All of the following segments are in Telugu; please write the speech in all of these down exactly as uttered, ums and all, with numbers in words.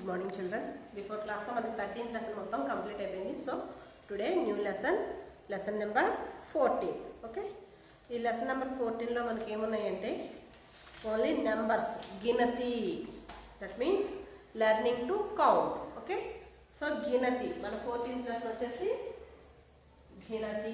Good morning children. Before class lo manaki thirteenth lesson mottham complete ayindi. So today new lesson, lesson number fourteen. Okay, ee lesson number fourteen lo manaki em unnayante only numbers, ginati, that means learning to count. Okay, so ginati mana fourteenth lesson vachesi ginati.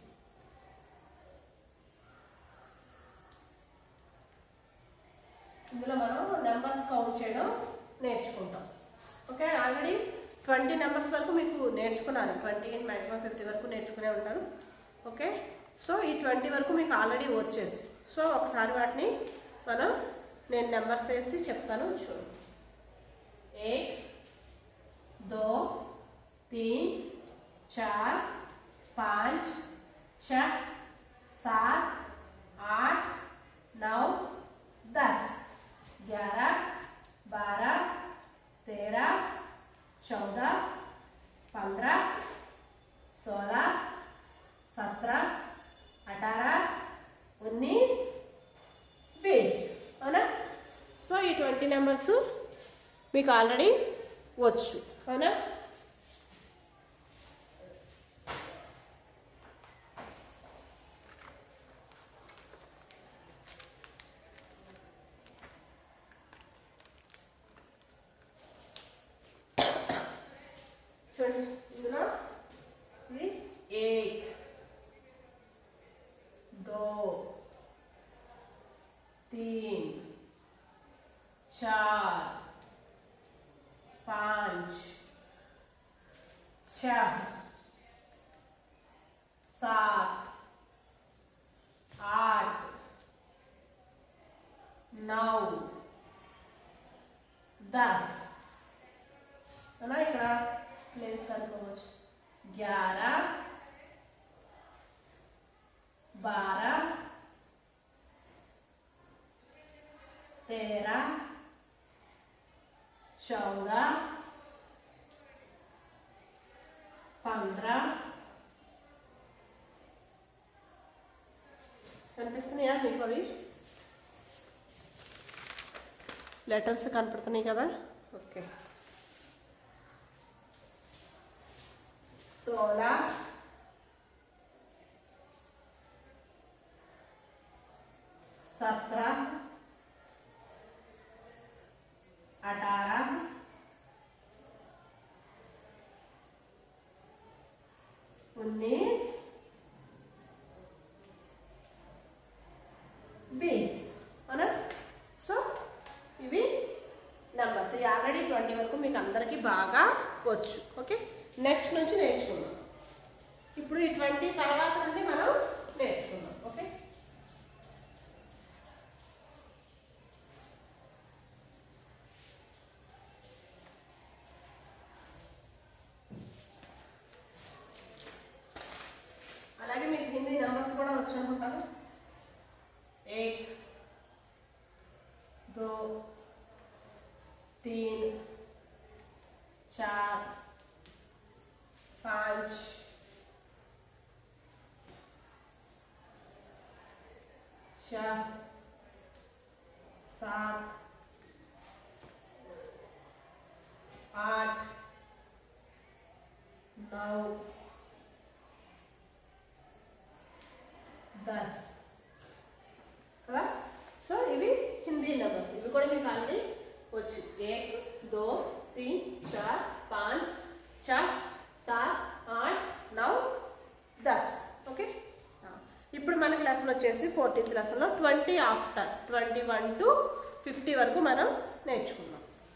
ఇందులో మనం నెంబర్స్ కౌంట్ చేయడం నేర్చుకుంటాం. ఓకే, ఆల్రెడీ ట్వంటీ నెంబర్స్ వరకు మీకు నేర్చుకున్నారు. ట్వంటీ అండ్ మ్యాక్సిమం ఫిఫ్టీ వరకు నేర్చుకునే ఉంటారు. ఓకే, సో ఈ ట్వంటీ వరకు మీకు ఆల్రెడీ వచ్చేసి. సో ఒకసారి వాటిని మనం నేను నెంబర్స్ వేసి చెప్తాను, చూడండి. एक, दो, तीन, चार, पाँच, छः, सात, आठ, नौ, दस, ग्यारह, बारह, तेरह, चौदह, पंद्रह, सोलह, सत्रह, अठारह, उन्नीस, बीस, है ना. सो ये ट्वेंटी नंबर्स మీకు ఆల్రెడీ వచ్చు, అవునా. చూడండి, ఇందులో ఇది एक, दो, तीन, चार, पाँच, छः, सात, आठ, नौ, दस, है ना. ఇక్కడ ప్లేస్ అనుకోవచ్చు. ग्यारह, बारह, तेरह, चौदह, पंद्रह, కనిపిస్తున్నాయా మీకు? అవి లెటర్స్ కనపడుతున్నాయి కదా. ఓకే, सोलह, सत्रह, अठारह, उन्नीस, बीस, है ना. సో ఇవి నెంబర్స్. ఈ ఆల్రెడీ ట్వంటీ వరకు మీకు అందరికీ బాగా వచ్చు. ఓకే, నెక్స్ట్ నుంచి నేర్చుకుందాం. ఇప్పుడు ఈ ట్వంటీ తర్వాత నుండి మనం నేర్చుకుందాం. ఓకే, అలాగే మీకు హిందీ నెంబర్స్ కూడా వచ్చు అనుకుంటాను. एक, दो, तीन, चार, पाँच, छः, सात, आठ, नौ, दस కదా. సో ఇవి హిందీ నెంబర్స్. ఇవి కూడా మీకు ఆల్రెడీ వచ్చు. एक, दो, तीन, चार, पाँच, छः, सात, आठ, नौ, दस. ఓకే, ఇప్పుడు మనకి లెసన్ వచ్చేసి ఫోర్టీన్త్ లెసన్లో twenty after twenty one to fifty వరకు మనం నేర్చుకున్నాం.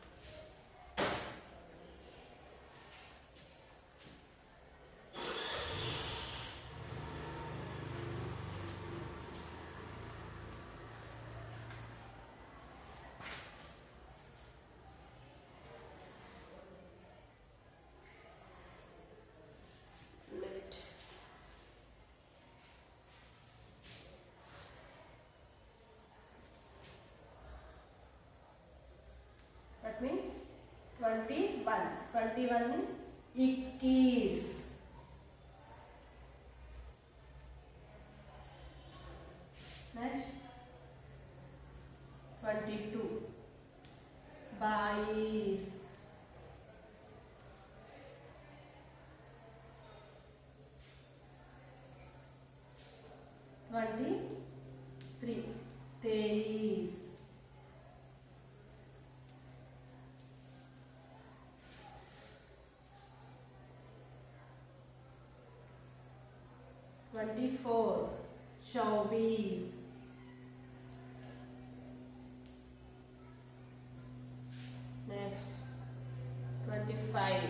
Means twenty one twenty one इक्कीस, नेक्स्ट ट्वेंटी टू बाईस, ट्वेंटी फोर चौबीस, नेक्स्ट ट्वेंटी फाइव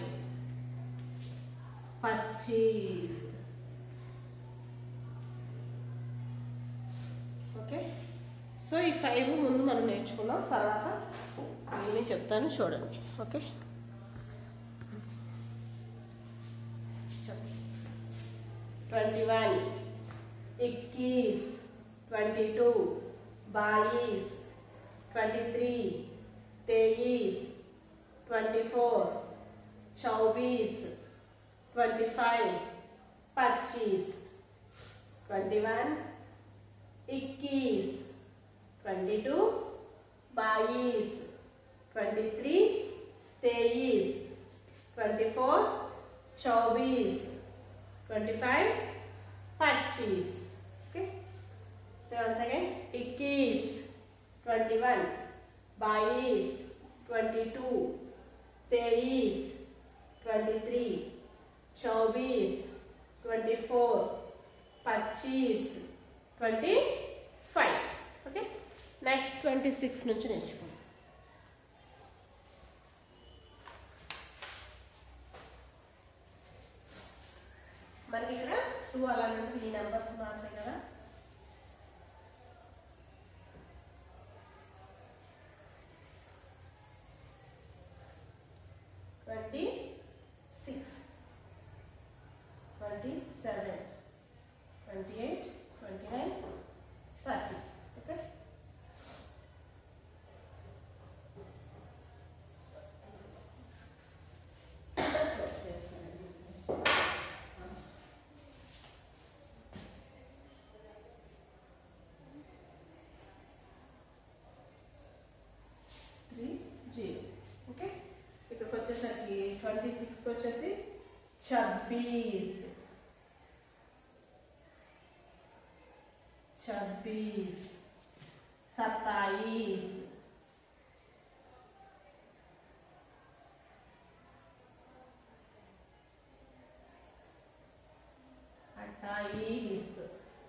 पच्चीस, ఓకే. సో ఈ ఫైవ్ ముందు మనం నేర్చుకున్నాం, తర్వాత నేను చెప్తాను చూడండి. ఓకే, ट्वेंटी वन इक्कीस, ट्वेंटी टू बाईस, ट्वेंटी थ्री तेईस, ट्वेंटी फोर चौबीस, ट्वेंटी फाइव पच्चीस, ट्वेंटी वन इक्कीस, ट्वेंटी टू बाईस, ट्वेंटी थ्री तेईस, ट्वेंटी फोर चौबीस, ट्वेंटी फाइव पच्चीस. ओके, so once again इक्कीस, ट्वेंटी वन, बाईस, ट्वेंटी टू, तेईस, ट्वेंटी थ्री, चौबीस, ट्वेंटी फोर, पच्चीस, twenty five. Okay, next twenty six నుంచి నేర్చుకుందాం. మనకి ఇక్కడ టూ అలాంటి త్రీ నెంబర్స్ మారుతాయి కదా. Twenty six, twenty seven, twenty eight, twenty nine, thirty. Okay, okay. ఇక్కడికి వచ్చేసరికి ట్వంటీ సిక్స్కి వచ్చేసి छब्बीस, छब्बीस, सत्ताईस, अट्ठाईस,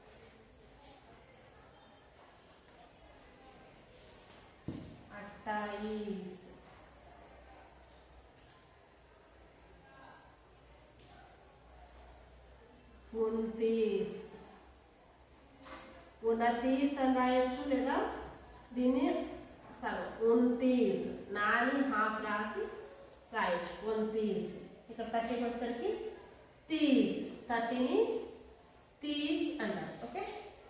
अट्ठाईस, उनतीस, उनतीस అని రాయొచ్చు లేదా దీన్ని సగం उनतीस నాని హాఫ్ రాసి రాయొచ్చు उनतीस. ఇక్కడ థర్టీ వచ్చేసరికి तीस, థర్టీని तीस అన్నారు. ఓకే,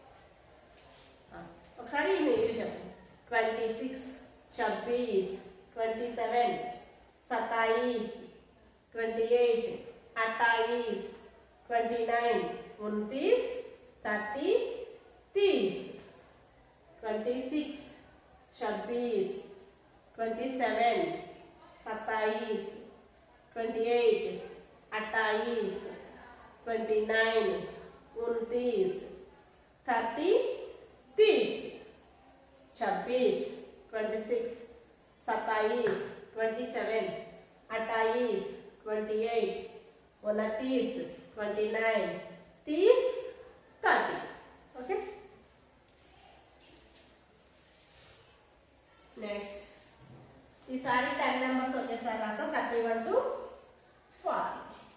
ఒకసారి ఇవి చెప్పండి. ట్వంటీ సిక్స్, छब्बीस, ट्वेंटी सेवन, सत्ताईस, ट्वेंटी एट, अट्ठाईस, ट्वेंटी नाइन, उनतीस, थर्टी, तीस, ट्वेंटी सिक्स, छब्बीस, ट्वेंटी सेवन, सत्ताईस, ट्वेंटी एट, अट्ठाईस, ट्वेंटी नाइन, उनतीस, थर्टी, तीस, छब्बीस, ट्वेंटी सिक्स, सत्ताईस, ट्वेंटी सेवन, अट्ठाईस, ट्वेंटी एट, उनतीस, ट्वेंटी नाइन, तीस, थर्टी. ओके, नेक्स्ट ఈ సారి టెన్ నెంబర్స్ ఒకేసారి రాస్తా. Thirty one to forty.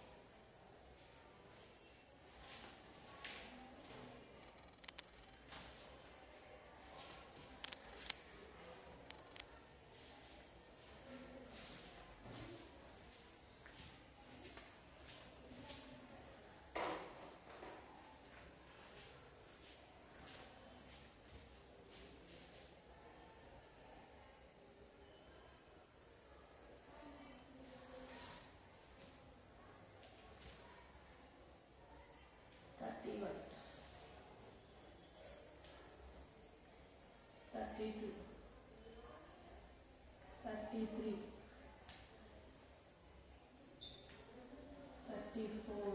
thirty-two, thirty-three, thirty-four,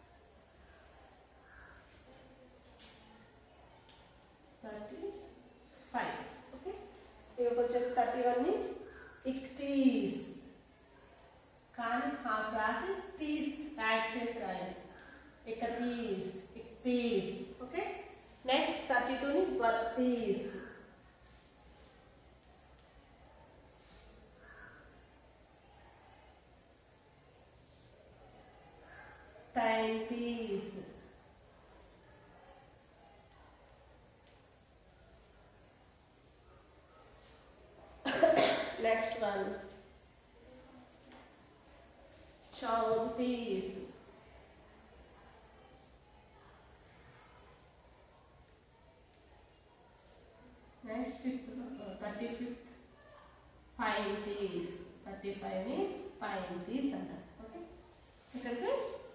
thirty-five. Okay, here we just thirty-one ni इकतीस कान हाफ राशि तीस ऐड చేసి రాయాలి. इकतीस, तीस. Okay. Next thirty-two ni बत्तीस. तैंतीस. Next one. चौंतीस. Next fifth, thirty-fifth. पैंतीस. thirty-five ni पैंतीस अंటారు. ఓకే ఇక్కడికి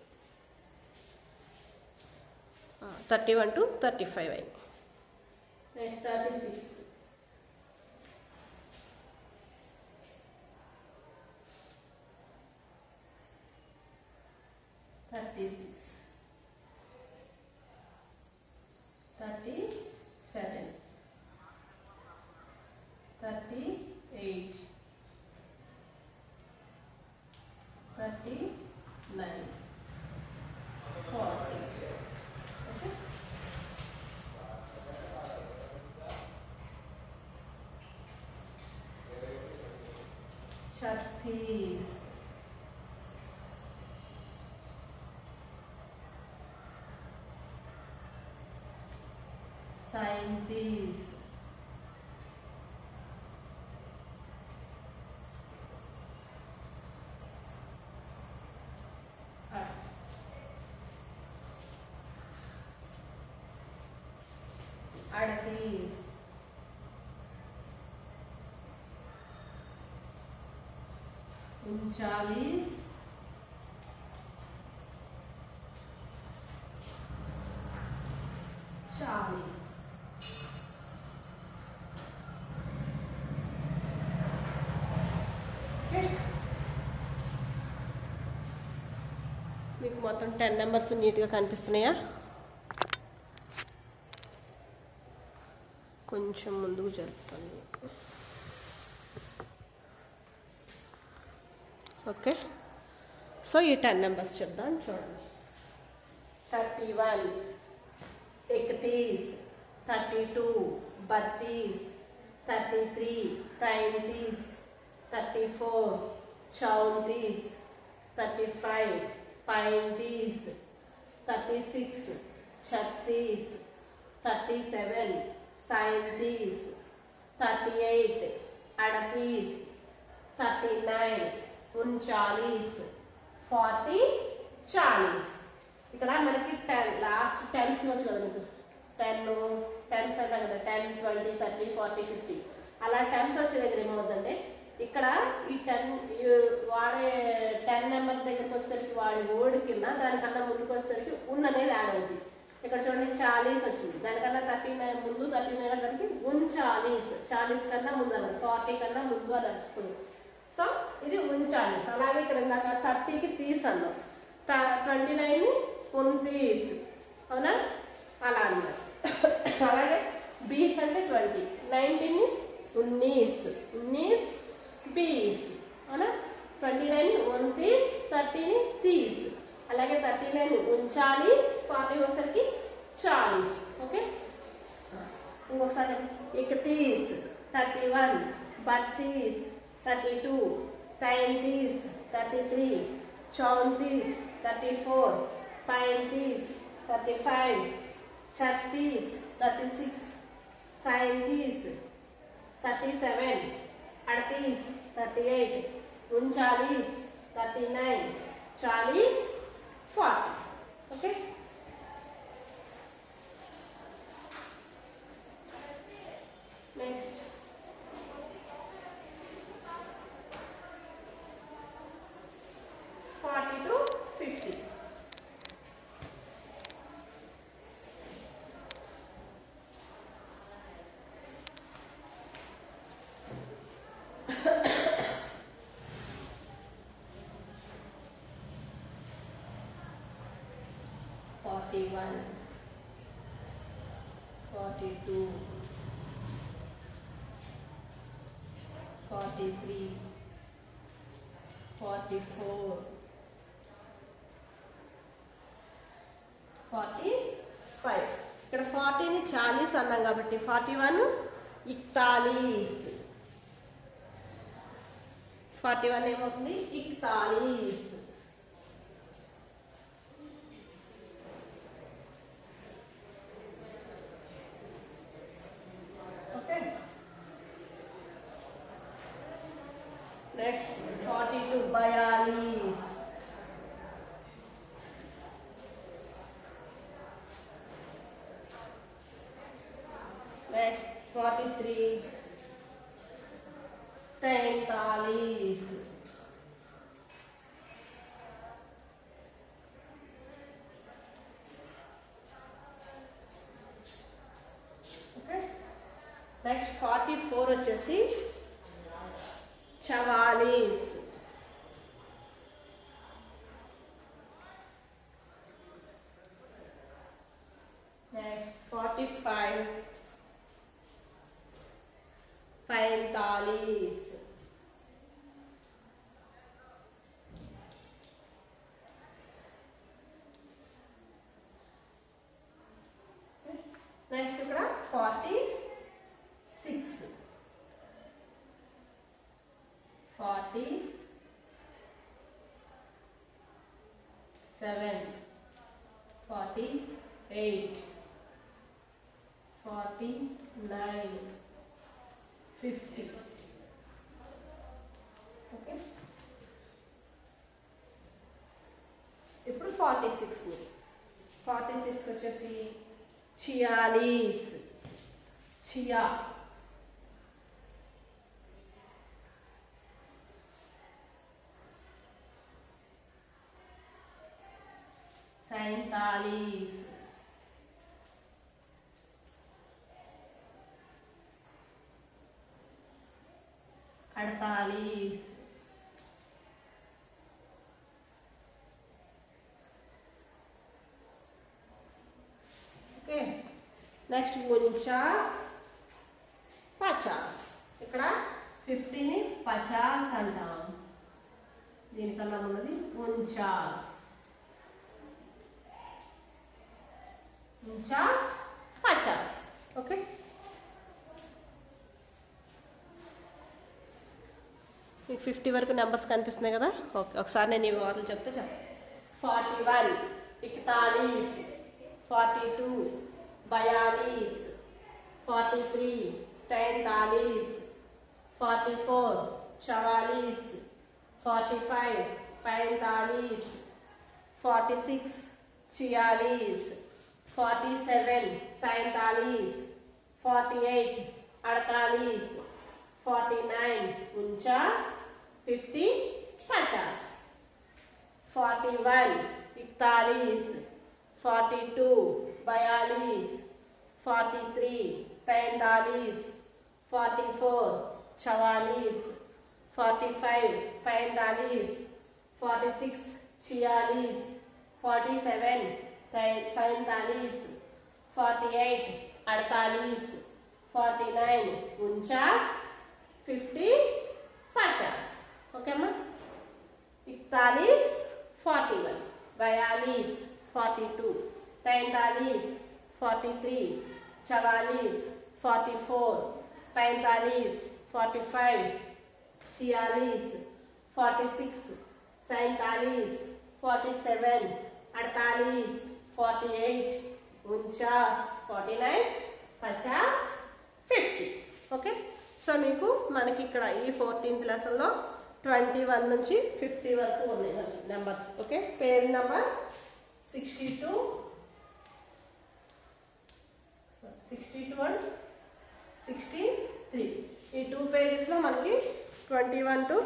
thirty-one to thirty-five అయింది. Next thirty-six. thirty-six. thirty-seven. thirty-eight. thirty-nine. forty. Okay. छत्तीस. सैंतीस. अड़तीस. उनचालीस. चालीस. మీకు మొత్తం టెన్ నెంబర్స్ నీట్గా కనిపిస్తున్నాయా? కొంచెం ముందుకు జరుపుతాను. ఓకే, సో ఈ టెన్ నెంబర్స్ చెప్దాం చూడండి. థర్టీ వన్, इकतीस, थर्टी टू, बत्तीस, थर्टी थ्री, तैंतीस, थर्टी फोर, चौंतीस, थर्टी फाइव, पैंतीस, थर्टी सिक्स, छत्तीस, थर्टी सेवन, सैंतीस, थर्टी एट, अड़तीस, थर्टी नाइन, उनचालीस, फोर्टी, चालीस. ఇక్కడ మనకి టెన్ లాస్ట్ టెన్స్ వచ్చు కదా, మీకు టెన్ టెన్స్ అంటాం కదా, ten twenty thirty forty fifty అలా టెన్స్ వచ్చే దగ్గర ఏమవుతుందంటే ఇక్కడ ఈ టెన్ వాడే టెన్ నెంబర్ దగ్గరికి వచ్చేసరికి వాడి ఓడి కింద దానికన్నా ముందుకు వచ్చేసరికి ఉన్ అనేది యాడ్ అవుతుంది. ఇక్కడ చూడండి చాలీస్ వచ్చింది, దానికన్నా థర్టీ నైన్ ముందు థర్టీ నైన్ దానికి ఉన్ చాలీస్, చాలీస్ కన్నా ముందు అన్నది, ఫార్టీ కన్నా ముందు అని నడుస్తుంది. సో ఇది ఉన్ చాలీస్. అలాగే ఇక్కడ ఇందాక థర్టీకి తీస్ అన్నాం, ట్వంటీ నైన్ उनतीस, అవునా అలా అన్నమాట. అలాగే बीस అంటే ట్వంటీ, నైన్టీన్ उन्नीस, उन्नीस बीस, అవునా ట్వంటీ నైన్ उनतीस, థర్టీ तीस, అలాగే థర్టీ నైన్ उनचालीस, ఫార్టీ వచ్చేసరికి चालीस. ఓకే, ఇంకొకసారి इकतीस, थर्टी वन, बत्तीस, थर्टी टू, तैंतीस, थर्टी थ्री, चौंतीस, थर्टी फोर, पैंतीस, थर्टी फाइव, छत्तीस, थर्टी सिक्स, सैंतीस, थर्टी सेवन, अड़तीस, थर्टी एट, उनचालीस, थर्टी नाइन, चालीस, forty. Okay, next forty two fifty. forty-one, forty-two, forty-three, forty-four, forty-five. Five. ఇక్కడ ఫార్టీని చాలీస్ అన్నాం కాబట్టి ఫార్టీ వన్ ఇక్తాలీస్. ఫార్టీ వన్ ఏమవుతుంది? ఇక్తాలీస్. ఓకే, నెక్స్ట్ ఫార్టీ టూ బయాలీస్. నెక్స్ట్ ఫార్టీ త్రీ तैंतालीस. ओके, नेक्स्ट फोर्टी फोर వచ్చేసి चवालीस. नेक्स्ट फोर्टी फाइव पैंतालीस. नेक्स्ट ఇక్కడ forty six, forty seven, forty eight, forty nine, fifty. Okay, ఇప్పుడు ఫార్టీ సిక్స్ ని ఫార్టీ సిక్స్ వచ్చేసి छियालीस. छिया सैंतालीस, अड़तालीस, నెక్స్ట్ उनचास पचास. ఇక్కడ ఫిఫ్టీని పచాస్ అంటాం, దీనికన్నా ఉన్నది उनचास. उनचास पचास. ఓకే, మీకు ఫిఫ్టీ వరకు నెంబర్స్ కనిపిస్తున్నాయి కదా. ఓకే, ఒకసారి నేను ఈ వార్లు చెప్తే చెప్తాను. ఫార్టీ వన్ ఇకతాలీస్, ఫార్టీ టూ बयालीस, फोर्टी थ्री तैंतालीस, फोर्टी फोर चवालीस, फोर्टी फाइव पैंतालीस, फोर्टी सिक्स छियालीस, फोर्टी सेवन तैंतालीस, फोर्टी एट अड़तालीस, फोर्टी नाइन उनचास, फिफ्टी पचास, फोर्टी वन इकतालीस, फोर्टी टू बयालीस, फोर्टी थ्री पैंतालीस, फोर्टी फोर चवालीस, फोर्टी फाइव पैंतालीस, फोर्टी सिक्स छियालीस, फोर्टी सेवन सैंतालीस, फोर्टी एट अड़तालीस, फोर्टी नाइन उनचास, फिफ्टी पचास. ओके अम्मा, इकतालीस, फोर्टी वन, बयालीस, फोर्टी टू, तैंतालीस, फोर्टी थ्री, चवालीस, फोर्टी फोर, पैंतालीस, फोर्टी फाइव, छियालीस, फोर्टी सिक्स, सैंतालीस, फोर्टी सेवन, अड़तालीस, फोर्टी एट, उनचास, फोर्टी नाइन, पचास, फिफ्टी. ఓకే, సో మీకు మనకి ఇక్కడ ఈ ఫోర్టీన్త్ లెసన్లో ట్వంటీ వన్ నుంచి ఫిఫ్టీ వరకు ఉన్నాయి numbers. Okay, page number sixty two sixty two and sixty three ఈ టూ పేజెస్లో మనకి ట్వంటీ వన్ టు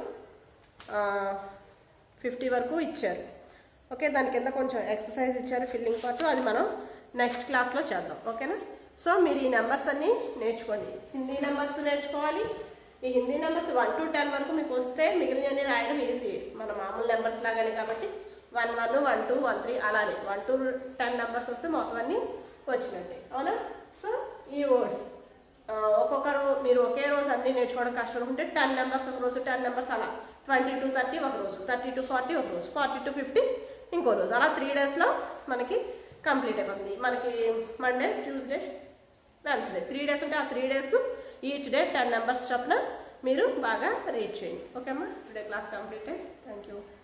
ఫిఫ్టీ వరకు ఇచ్చారు. ఓకే, దాని కింద కొంచెం ఎక్సర్సైజ్ ఇచ్చారు ఫిల్లింగ్ పార్ట్, అది మనం నెక్స్ట్ క్లాస్లో చేద్దాం. ఓకేనా, సో మీరు ఈ నెంబర్స్ అన్నీ నేర్చుకోండి. హిందీ నెంబర్స్ నేర్చుకోవాలి. ఈ Hindi numbers one to ten వరకు మీకు వస్తే మిగిలినవన్నీ రాయడం ఈజీ, మన మామూలు నెంబర్స్ లాగానే. కాబట్టి one one one two one three అలానే వన్ టు టెన్ నెంబర్స్ వస్తే మొత్తం అన్నీ వచ్చినట్టే. అవునా, సో ఈ వర్డ్స్ ఒక్కొక్కరు మీరు ఒకే రోజు అన్నీ నేర్చుకోవడం కష్టం ఉంటే టెన్ నెంబర్స్ ఒక రోజు, టెన్ నెంబర్స్ అలా ట్వంటీ టు థర్టీ ఒక రోజు, థర్టీ టు ఫార్టీ ఒక రోజు, ఫార్టీ టు ఫిఫ్టీ ఇంకో రోజు, అలా త్రీ డేస్లో మనకి కంప్లీట్ అయిపోతుంది. మనకి Monday, Tuesday, Wednesday three days ఉంటే ఆ three days each day ten numbers చొప్పున మీరు బాగా రీడ్ చేయండి. ఓకే అమ్మా, today class complete. Thank you.